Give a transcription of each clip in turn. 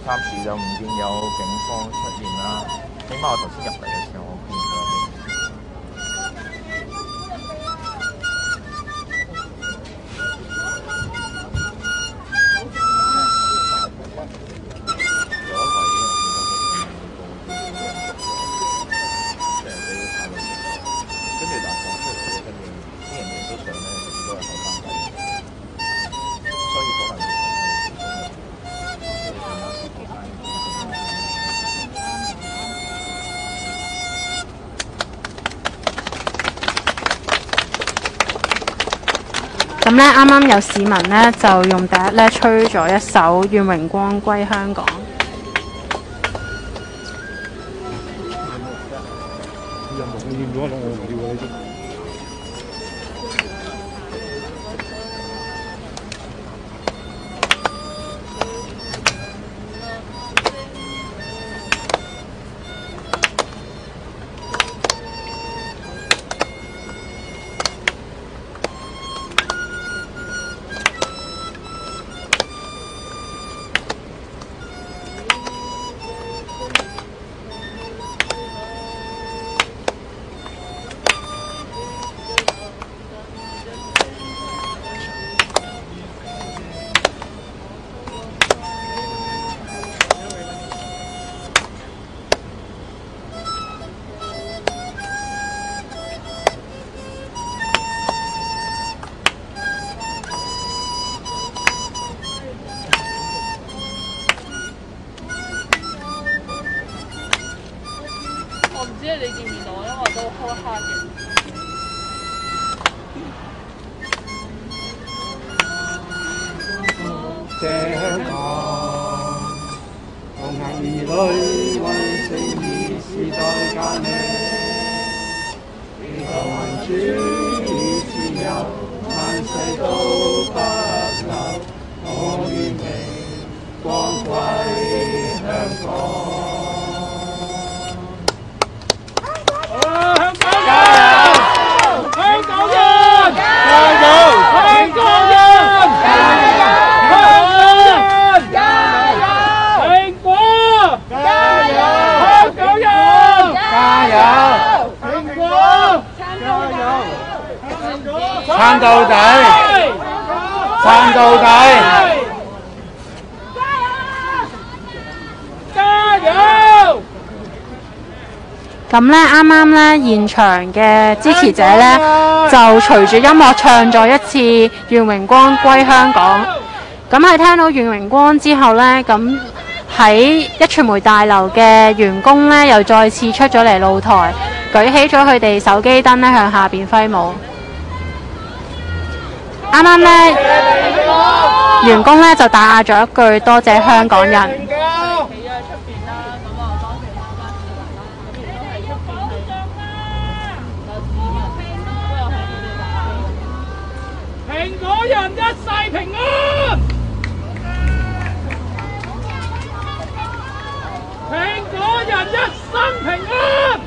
暫時就唔見有警方出現啦。起碼我頭先入嚟嘅時候，我見唔到有警方。 咁咧，啱啱有市民咧就用笛咧吹咗一首《願榮光歸香港》。 我唔知你見唔見到，因為都開黑嘅。 這個紅顏兒女為正義是在革命，呢個民主與自由萬世都不留，我願榮光歸香港。撐到底，撐到底！加油！ 咁咧，啱啱咧現場嘅支持者咧就隨住音樂唱咗一次《願榮光歸香港》。咁喺聽到《願榮光》之後咧，咁喺壹傳媒大樓嘅員工咧又再次出咗嚟露台，舉起咗佢哋手機燈咧向下邊揮舞。啱啱咧，員工咧就打咗一句多謝香港人。 企咗喺出邊啦，咁啊當時大家市民啦，咁亦都係出邊係有市民都有喺佢哋打氣。 蘋果人一世平安，蘋果人一生平安。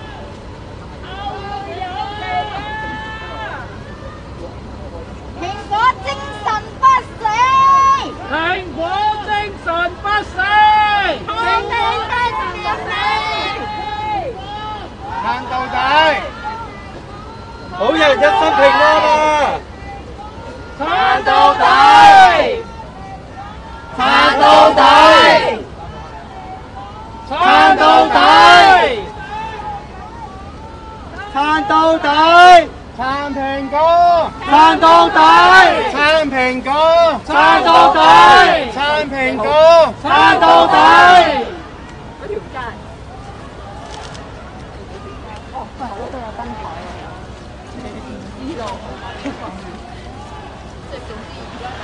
蘋果精神不死， 蘋果精神不死， 撐到底，好人一生平安啊！撐到底，撐到底，撐到底，撐到底。撐蘋果，撐到底；撐蘋果，撐到底；撐蘋果，撐到底。 嗰條街。哦，喂，我都有燈牌喎，唔知道。即係總之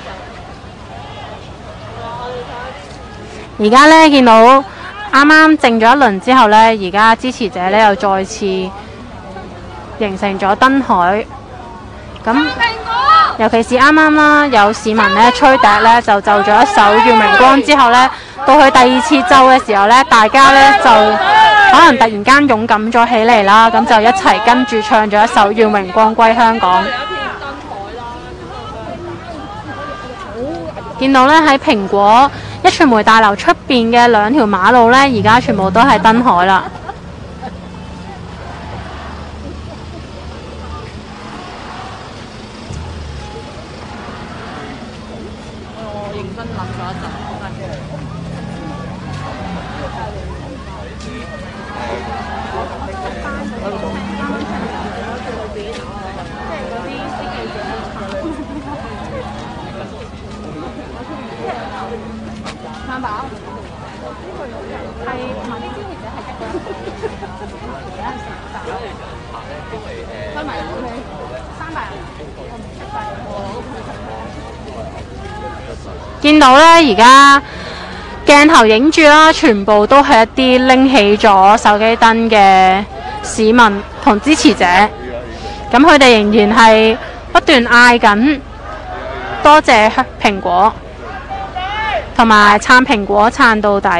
而家咧見到啱啱靜咗一輪之後咧，而家支持者咧又再次形成咗燈海。咁尤其是啱啱啦，有市民咧吹笛咧就奏咗一首《願榮光》之後咧，到佢第二次奏嘅時候咧，大家咧就可能突然間勇敢咗起嚟啦，咁就一齊跟住唱咗一首《願榮光歸香港》。見到咧喺蘋果壹傳媒大樓出邊嘅2條馬路呢，而家全部都係燈海啦。 我認真諗咗一陣，三寶係同埋啲支持者係一個人，開埋佢300人，我唔識晒。 見到呢，而家鏡頭影住啦，全部都係一啲拎起咗手機燈嘅市民同支持者。咁佢哋仍然係不斷嗌緊多謝蘋果，同埋撐蘋果撐到底。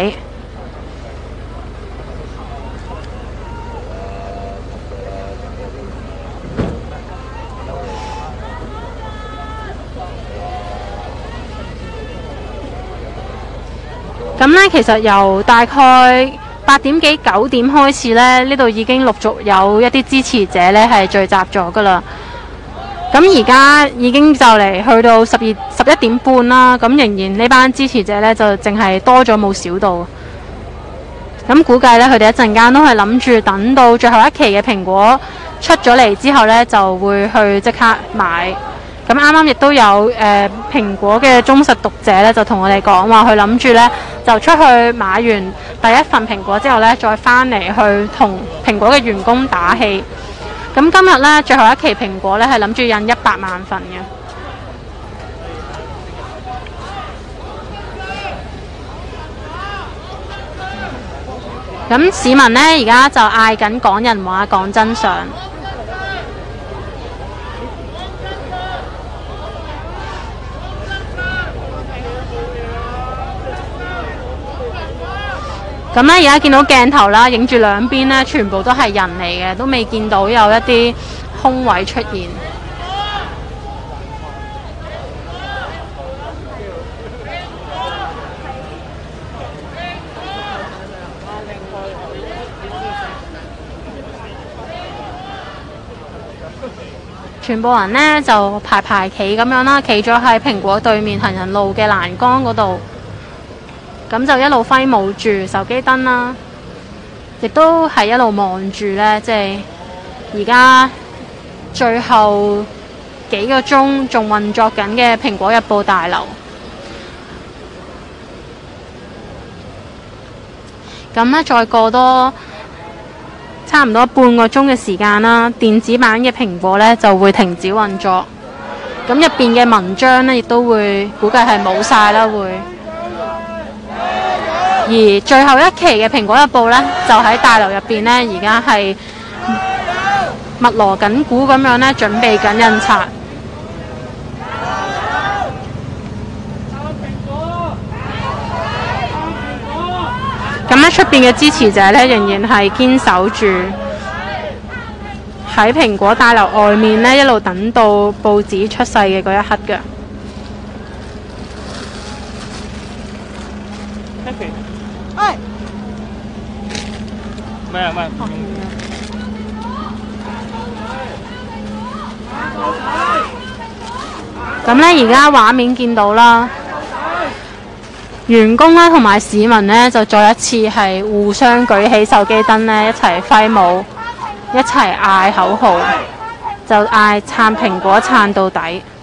咁呢，其實由大概8點幾9點開始呢度已經陸續有一啲支持者呢係聚集咗㗎啦。咁而家已經就嚟去到11點半啦，咁仍然呢班支持者呢就淨係多咗冇少到。咁估計呢，佢哋一陣間都係諗住等到最後一期嘅蘋果出咗嚟之後呢，就會去即刻買。咁啱啱亦都有蘋果嘅忠實讀者呢，就同我哋講話，佢諗住呢就出去買完第一份蘋果之後呢，再返嚟去同蘋果嘅員工打氣。咁今日呢，最後一期蘋果呢係諗住印100萬份嘅。咁市民呢，而家就嗌緊講人話講真相。咁呢，而家見到鏡頭啦，影住兩邊呢，全部都係人嚟嘅，都未見到有一啲空位出現。全部人呢，就排企咁樣啦，企咗喺蘋果對面行人路嘅欄杆嗰度。咁就一路揮舞住手機燈啦，亦都係一路望住呢，即係而家最後幾個鐘仲運作緊嘅蘋果日報大樓。咁呢，再過多差唔多半個鐘嘅時間啦，電子版嘅蘋果呢就會停止運作。咁入邊嘅文章呢，亦都會估計係冇晒啦，會。而最後一期嘅蘋果日報呢，就喺大樓入邊呢，而家係密鑼緊鼓咁樣呢，準備緊印刷。咁呢，出邊嘅支持者呢，仍然係堅守住喺蘋果大樓外面呢，一路等到報紙出世嘅嗰一刻嘅。 哎， 咩啊咩？ 咁呢，而家畫面見到啦，員工啦同埋市民呢，就再一次係互相舉起手機燈呢，一齊揮舞，一齊嗌口號，就嗌撐蘋果撐到底。